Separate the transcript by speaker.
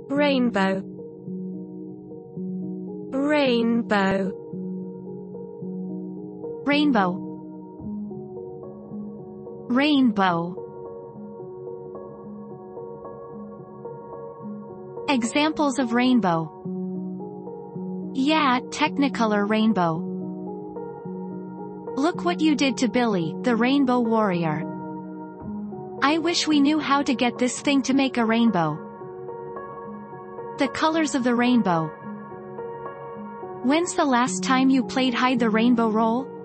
Speaker 1: rainbow, rainbow,
Speaker 2: rainbow, rainbow. Examples of rainbow. Yeah, Technicolor rainbow. Look what you did to Billy, the rainbow warrior. I wish we knew how to get this thing to make a rainbow. The colors of the rainbow. When's the last time you played hide the rainbow role?